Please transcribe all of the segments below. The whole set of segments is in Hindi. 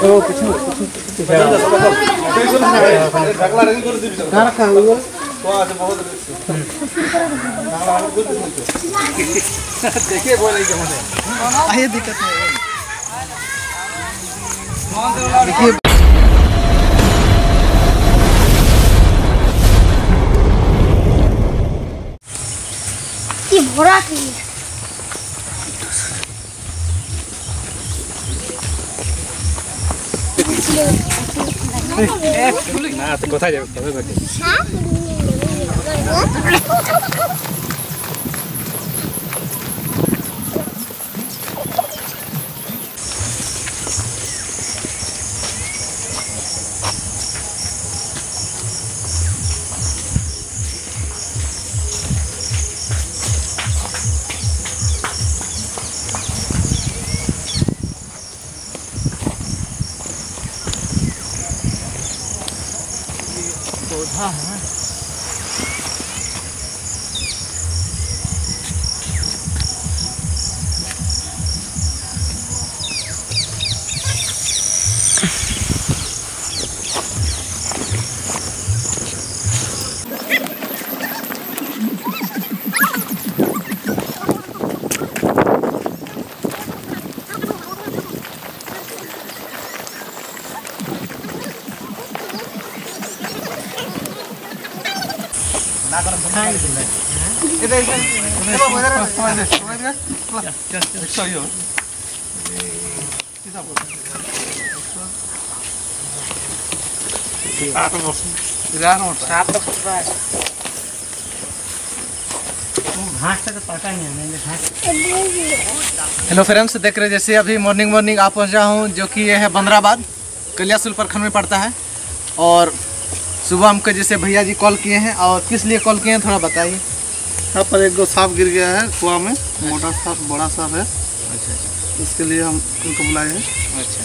दिक्कत देखिए भरा না তো কোথায় যাবে তবে বাকি पौधा है हेलो फ्रेंड्स, देख रहे जैसे अभी मॉर्निंग आप पहुंचा हूं, जो कि ये है बंदराबाद, कलियासुल प्रखंड में पड़ता है। और सुबह हमको जैसे भैया जी कॉल किए हैं, और किस लिए कॉल किए हैं थोड़ा बताइए। यहाँ पर एक सांप गिर गया है कुआं में, मोटा सांप, बड़ा सांप है। अच्छा, इसके लिए हम उनको बुलाए हैं। अच्छा,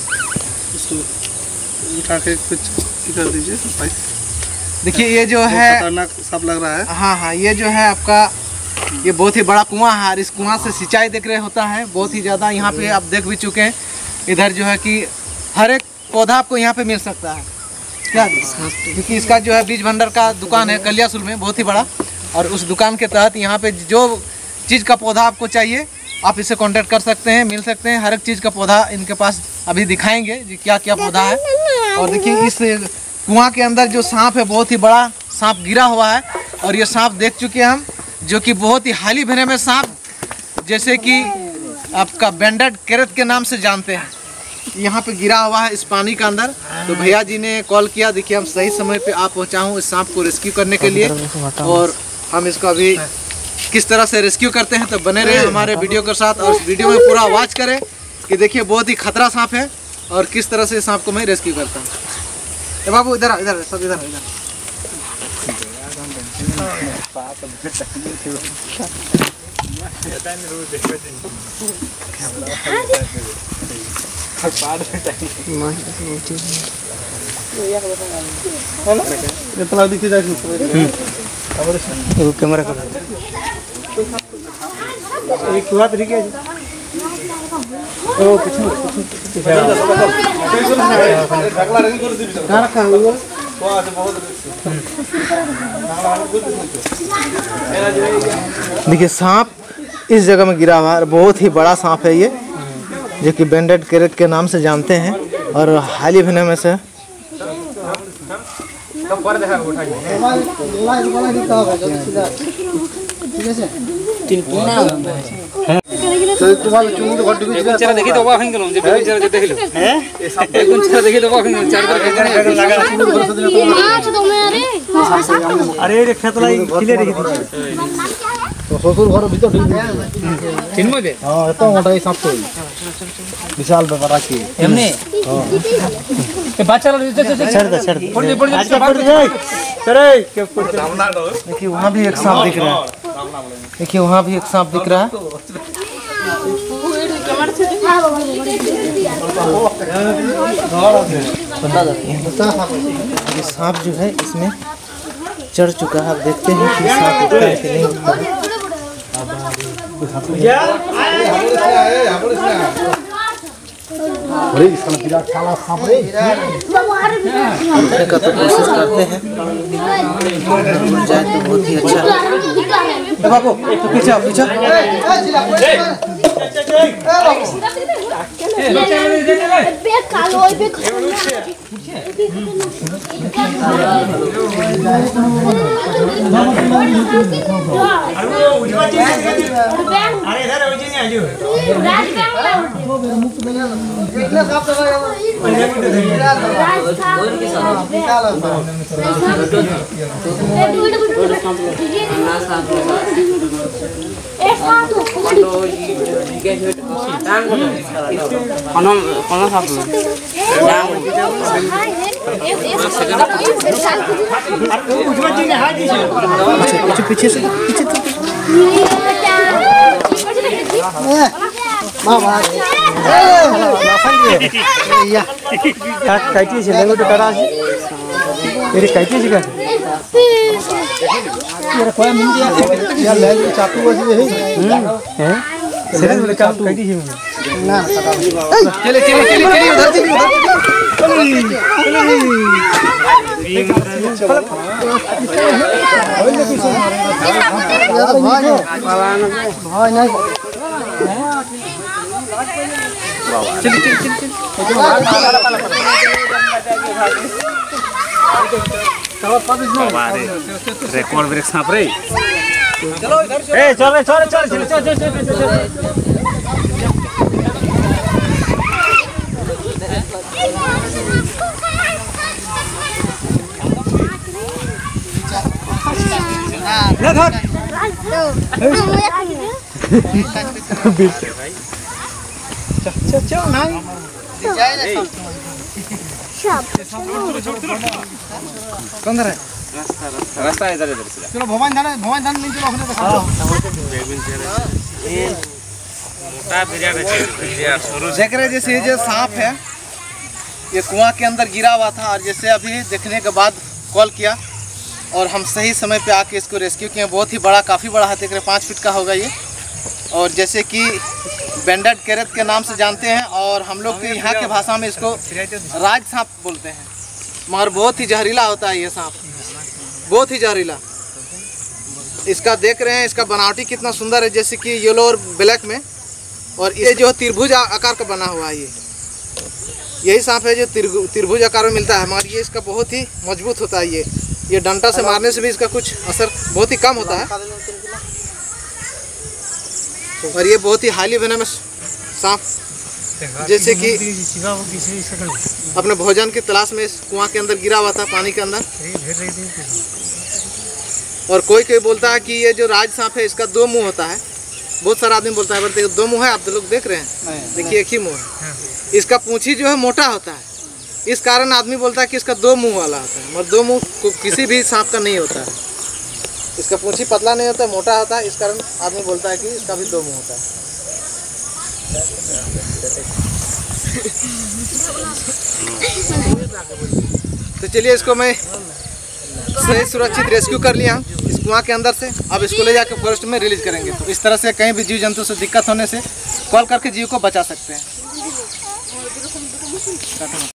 उसको उठा के कुछ कर दीजिए। देखिए ये जो है खतरनाक सांप लग रहा है। हाँ, ये जो है आपका, ये बहुत ही बड़ा कुआं है, और इस कुआं से सिंचाई देख रहे होता है बहुत ही ज़्यादा। यहाँ पे आप देख भी चुके हैं, इधर जो है कि हर एक पौधा आपको यहाँ पे मिल सकता है क्या, क्योंकि इसका जो है बीज भंडार का दुकान है कलियासुल में, बहुत ही बड़ा। और उस दुकान के तहत यहाँ पे जो चीज़ का पौधा आपको चाहिए आप इससे कांटेक्ट कर सकते हैं, मिल सकते हैं। हर एक चीज़ का पौधा इनके पास अभी दिखाएंगे जी क्या क्या पौधा है। और देखिए इस कुआं के अंदर जो सांप है, बहुत ही बड़ा सांप गिरा हुआ है। और ये सांप देख चुके हैं हम, जो कि बहुत ही हाली भरे में सांप, जैसे कि आपका बैंडेड कैरेट के नाम से जानते हैं, यहाँ पे गिरा हुआ है इस पानी के अंदर। तो भैया जी ने कॉल किया, देखिए हम सही समय पे आ पहुँचा हूँ इस सांप को रेस्क्यू करने के लिए। और हम इसको अभी किस तरह से रेस्क्यू करते हैं, तो बने रहे हमारे वीडियो के साथ, और इस वीडियो में पूरा वॉच करें कि देखिए बहुत ही खतरा सांप है और किस तरह से सांप को मैं रेस्क्यू करता हूँ। ए बाबू इधर इधर सब इधर इधर। इतना दिखे जाए कैमरा कर एक हुआ तरीके ओ कुछ रखा हुआ। देखिए सांप इस जगह में गिरा हुआ है, बहुत ही बड़ा सांप है ये, जो कि बैंडेड कैरेट के नाम से जानते हैं और हाल ही भीने में से। देखी तो वाह हिंगलो जे बेचारा जे देखलो हैं एक गुंचरा देखी तो वाह हिंगलो चार कर लगा अरे रे खेतला खिले देखी तो ससुर घर भीतर तीन मजे हां एतो मोटा ही सांप तो विशाल ब्यापार की हमने ए बच्चा छड़ दे पड़ दे चले के सामना दो। देखिए वहां भी एक सांप दिख रहा है, देखिए वहां भी एक सांप दिख रहा है। ये सांप जो है इसमें चढ़ चुका है, आप देखते हैं कि सांप उठता है कि नहीं उठता है। का तो कोशिश करते हैं, जाए तो बहुत ही अच्छा। बाबू पीछे आओ, पीछे पीछे से पीछे चले रिकॉर्ड ब्रेक सांप रे चलो इधर से चल कौन है रास्ता इधर चलो भवन धान नहीं चलो अपने देख रहे जैसे ये जो सांप है ये कुआं के अंदर गिरा हुआ था, और जैसे अभी देखने के बाद कॉल किया और हम सही समय पे आके इसको रेस्क्यू किए। बहुत ही बड़ा, काफ़ी बड़ा है, देख रहे 5 फीट का होगा ये, और जैसे कि बैंडेड कैरेट के नाम से जानते हैं, और हम लोग के यहाँ के भाषा में इसको राज सांप बोलते हैं। मगर बहुत ही जहरीला होता है ये सांप, बहुत ही जहरीला। इसका देख रहे हैं, इसका बनावटी कितना सुंदर है, जैसे कि येलो और ब्लैक में, और ये जो त्रिभुज आकार का बना हुआ है यही सांप है जो त्रिभुज आकार में मिलता है। मगर ये इसका बहुत ही मजबूत होता है। ये डंडा से मारने से भी इसका कुछ असर बहुत ही कम होता है, और ये बहुत ही हाईली वेनमस सांप, जैसे कि अपने भोजन की तलाश में इस कुआं के अंदर गिरा हुआ था, पानी के अंदर। और कोई बोलता है कि ये जो राज सांप है इसका 2 मुंह होता है। बहुत सारा आदमी बोलता है, बट 2 मुंह है, आप लोग देख रहे हैं, देखिए एक ही मुंह है। इसका पूंछी जो है मोटा होता है, इस कारण आदमी बोलता है कि इसका 2 मुंह वाला होता है। मगर 2 मुंह किसी भी सांप का नहीं होता है। इसका पूंछी पतला नहीं होता है, मोटा होता है, इस कारण आदमी बोलता है कि इसका भी 2 मुंह होता है। तो चलिए इसको मैं सही सुरक्षित रेस्क्यू कर लिया इस कुआं के अंदर से। अब इसको ले जाकर फॉरेस्ट में रिलीज करेंगे। तो इस तरह से कहीं भी जीव जंतु से दिक्कत होने से कॉल करके जीव को बचा सकते हैं।